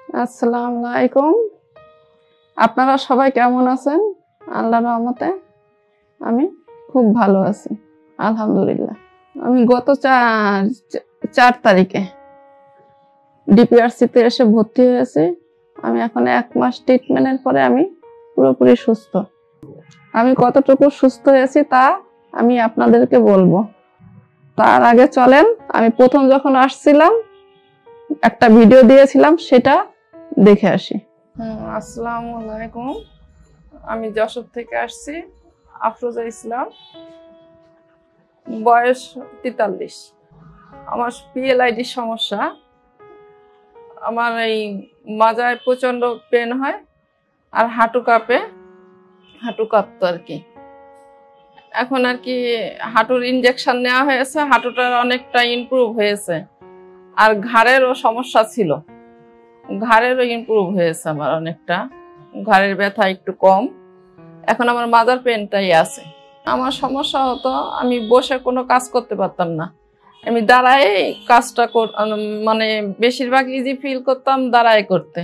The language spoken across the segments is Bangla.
আসসালামু আলাইকুম। আপনারা সবাই কেমন আছেন? আল্লাহর রহমতে আমি খুব ভালো আছি, আলহামদুলিল্লাহ। আমি গত 4 তারিখে ডিপিআরসিতে এসে ভর্তি হয়েছি। আমি এখন 1 মাস ট্রিটমেন্টের পরে আমি পুরোপুরি সুস্থ। আমি কতটুকু সুস্থ হয়েছি তা আমি আপনাদেরকে বলবো। তার আগে চলেন, আমি প্রথম যখন আসছিলাম একটা ভিডিও দিয়েছিলাম, সেটা দেখে আসি। আসসালামু আলাইকুম। আমি যশোর থেকে আসছি, আফরোজা ইসলাম, বয়স 43। আমার PID সমস্যা। আমার এই মাজায় প্রচন্ড পেন হয় আর হাঁটু কাঁপতো আর কি। এখন আর কি হাঁটুর ইনজেকশন নেওয়া হয়েছে, হাঁটুটার অনেকটা ইমপ্রুভ হয়েছে। আর ঘাড়েরও সমস্যা ছিল, ঘাড়েরও ইমপ্রুভ হয়েছে আমার অনেকটা। ঘাড়ের ব্যথা একটু কম, এখন আমার মাজার পেনটাই আছে। আমার সমস্যা হতো, আমি বসে কোনো কাজ করতে পারতাম না। আমি দাঁড়ায় কাজটা মানে বেশিরভাগ ইজি ফিল করতাম দাঁড়ায় করতে।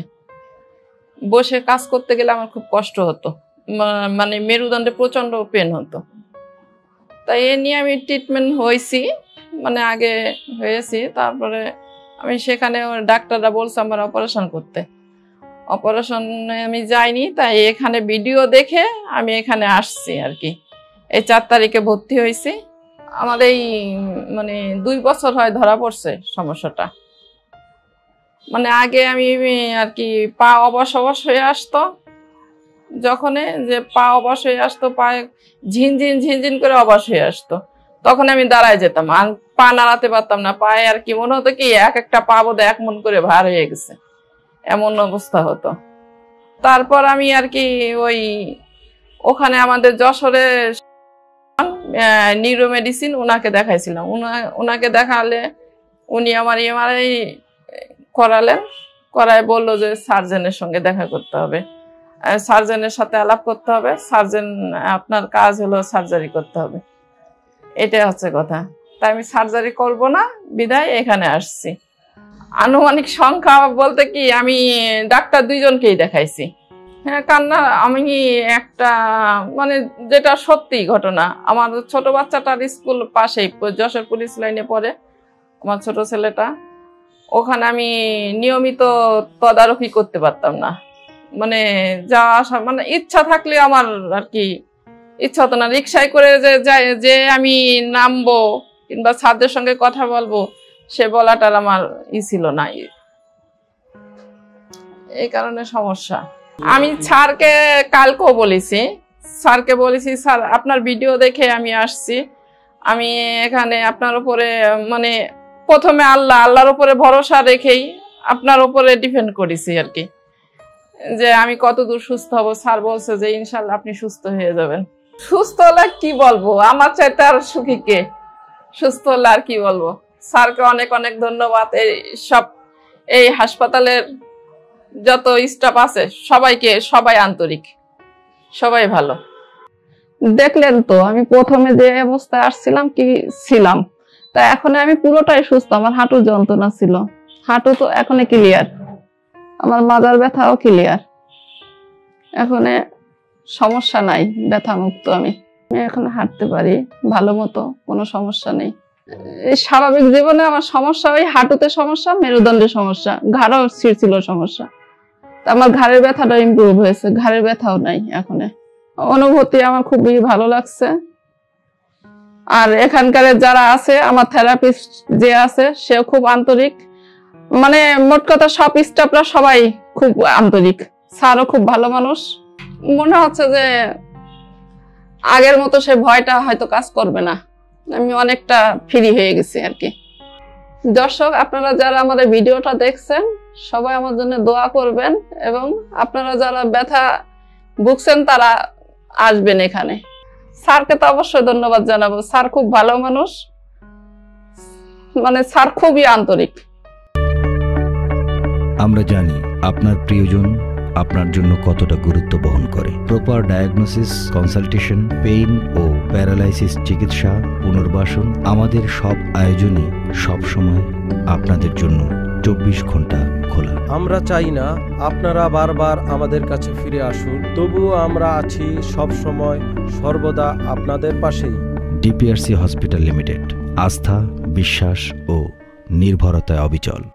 বসে কাজ করতে গেলে আমার খুব কষ্ট হতো, মানে মেরুদণ্ডে প্রচন্ড পেন হতো। তাই এ নিয়ে আমি ট্রিটমেন্ট হয়েছি, মানে আগে হয়েছি। তারপরে আমি সেখানে ডাক্তাররা বলছে আমার অপারেশন করতে। অপারেশনে আমি যাইনি, তাই এখানে ভিডিও দেখে আমি এখানে আসছি আর কি। এই 4 তারিখে ভর্তি হয়েছি। আমার এই মানে 2 বছর হয় ধরা পড়ছে সমস্যাটা। মানে আগে আমি আর কি পা অবশ হয়ে আসতো, যখন যে পা অবশ হয়ে আসতো, পায়ে ঝিনঝিন করে অবশ হয়ে আসতো, তখন আমি দাঁড়ায় যেতাম আর পা নাড়াতে পারতাম না। পায়ে আর কি মনে হতো কি একটা পা বোধহয় 1 মণ করে ভার হয়ে গেছে, এমন অবস্থা হতো। তারপর আমি আর কি ওখানে আমাদের যশোরে নিউরো মেডিসিন ওনাকে দেখাইছিলাম। ওনাকে দেখালে উনি আমার MRI করালেন, করায় বললো যে সার্জনের সঙ্গে দেখা করতে হবে, সার্জনের সাথে আলাপ করতে হবে। সার্জন আপনার কাজ হলো সার্জারি করতে হবে, এটা হচ্ছে কথা। তাই আমি সার্জারি করব না বিধায় এখানে আসছি। আনুমানিক সংখ্যা বলতে কি আমি ডাক্তার 2 জনকেই দেখাইছি। হ্যাঁ, কান্না আমি একটা মানে যেটা সত্যি ঘটনা। আমার ছোট বাচ্চাটার স্কুল পাশেই, যশোর পুলিশ লাইনে পড়ে আমার ছোট ছেলেটা। ওখানে আমি নিয়মিত তদারকি করতে পারতাম না, মানে যাওয়া আসা, মানে ইচ্ছা থাকলে আমার আর কি ইচ্ছা হতো না। রিক্সায় করে যে আমি নামবো কিংবা ছাত্রদের সঙ্গে কথা বলবো, সে বলাটার আমার ছিল না। এই কারণে সমস্যা। আমি স্যারকে কালকেও বলেছি, স্যার আপনার ভিডিও দেখে আমি আসছি। আমি এখানে আপনার উপরে মানে প্রথমে আল্লাহর উপরে ভরসা রেখেই আপনার উপরে ডিপেন্ড করেছি আর কি, যে আমি কতদূর সুস্থ হব। স্যার বলছে যে ইনশাল্লাহ আপনি সুস্থ হয়ে যাবেন। সুস্থ হলে কি বলবো, আমার চাইতে আর সুখী কে? সুস্থ হলে আর কি বলবো। স্যারকে অনেক অনেক ধন্যবাদ। এই হাসপাতালের যত স্টাফ আছে সবাই আন্তরিক, সবাই ভালো। দেখলেন তো আমি প্রথমে যে অবস্থায় আসছিলাম কি ছিলাম, তা এখন আমি পুরোটাই সুস্থ। আমার হাঁটু যন্ত্রণা ছিল, হাঁটু তো এখন ক্লিয়ার, আমার মাজার ব্যথাও ক্লিয়ার, এখন সমস্যা নাই, ব্যথা মুক্ত। আমি এখন হাঁটতে পারি ভালো মতো, কোনো সমস্যা নেই। এই স্বাভাবিক জীবনে আমার সমস্যা ওই হাঁটুতে সমস্যা, মেরুদণ্ডের সমস্যা, ঘাড়ও ছিল সমস্যা। আমার ঘাড়ের ব্যথাটা ইমপ্রুভ হয়েছে, ঘাড়ের ব্যথাও নাই এখন। অনুভূতি আমার খুবই ভালো লাগছে। আর এখানকার যারা আছে, আমার থেরাপিস্ট যে আছে সেও খুব আন্তরিক। মানে মোট কথা সব স্টাফরা সবাই খুব আন্তরিক। স্যারও খুব ভালো মানুষ। মনে হচ্ছে যে আগের মতো সে ভয়টা হয়তো কাজ করবে না। আমি অনেকটা ফ্রি হয়ে গেছি আর কি। দর্শক, আপনারা যারা আমাদের ভিডিওটা দেখছেন সবাই আমার জন্য দোয়া করবেন, এবং আপনারা যারা ব্যথা ভুগছেন তারা আসবেন এখানে। স্যারকে তো অবশ্যই ধন্যবাদ জানাবো, স্যার খুব ভালো মানুষ, মানে স্যার খুবই আন্তরিক। আমরা জানি আপনার প্রিয়জন আপনার জন্য কতটা গুরুত্ব বহন করে। প্রপার ডায়াগনোসিস, কনসালটেশন, পেইন ও প্যারালাইসিস চিকিৎসা, পুনর্বাসন, আমাদের সব আয়োজনই সবসময় আপনাদের জন্য 24 ঘন্টা খোলা। আমরা চাই না আপনারা বারবার আমাদের কাছে ফিরে আসুন, তবুও আমরা আছি সব সময় সর্বদা আপনাদের পাশেই। ডিপিআরসি হসপিটাল লিমিটেড, আস্থা, বিশ্বাস ও নির্ভরতায় অবিচল।